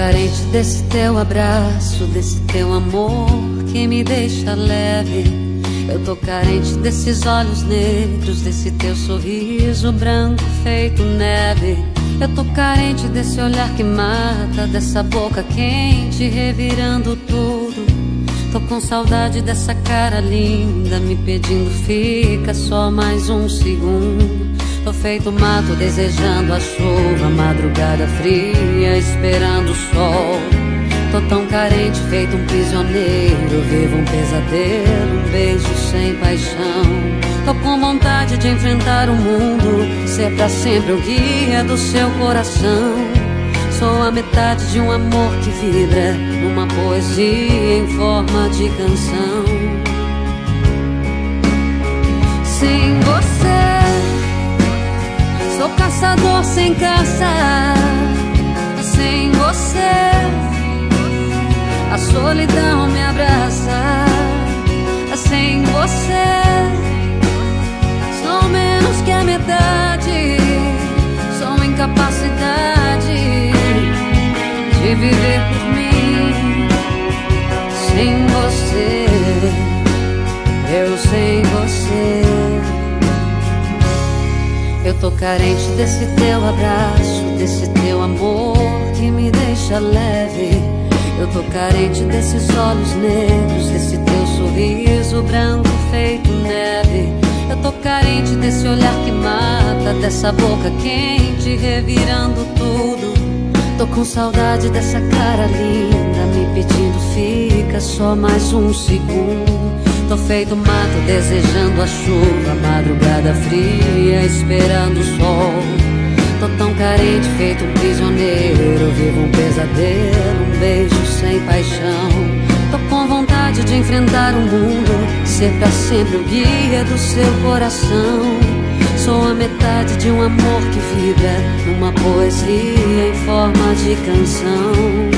carente desse teu abraço, desse teu amor que me deixa leve. Eu tô carente desses olhos negros, desse teu sorriso branco feito neve. Eu tô carente desse olhar que mata, dessa boca quente revirando tudo. Tô com saudade dessa cara linda me pedindo fica só mais um segundo. Tô feito mato desejando a chuva, madrugada fria esperando o sol. Tô tão carente feito um prisioneiro, vivo um pesadelo, um beijo sem paixão. Tô com vontade de enfrentar o mundo, ser pra sempre o guia do seu coração. Sou a metade de um amor que vibra numa poesia em forma de canção. Sem você sou caçador sem caça. Sem você a solidão me abraça. Sem você sou menos que a metade. Sou incapacidade de viver por mim. Sem você, eu sem você. Eu tô carente desse teu abraço, desse teu amor que me deixa leve. Eu tô carente desses olhos negros, desse teu sorriso branco feito neve. Eu tô carente desse olhar que mata, dessa boca quente revirando tudo. Tô com saudade dessa cara linda me pedindo fica só mais um segundo. Tô feito mato desejando a chuva, madrugada fria esperando o sol. Tô tão carente feito um prisioneiro, vivo um pesadelo, um beijo sem paixão. Tô com vontade de enfrentar o mundo, ser pra sempre o guia do seu coração. Sou a metade de um amor que vibra numa poesia em forma de canção.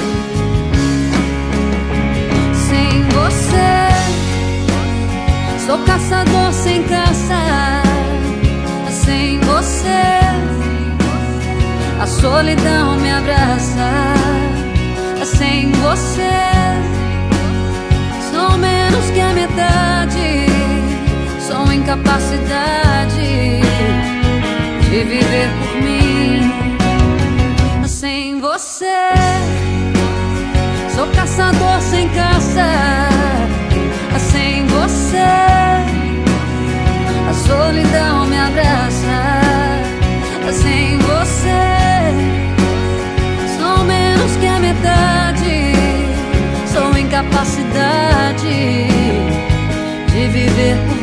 Sem você sou caçador sem caça. Sem você a solidão me abraça. Sem você sou menos que a metade. Sou incapacidade de viver por mim. Sem você sou caçador sem caça. Sem você a solidão me abraça. Sem você sou menos que a metade. Sou incapacidade de viver por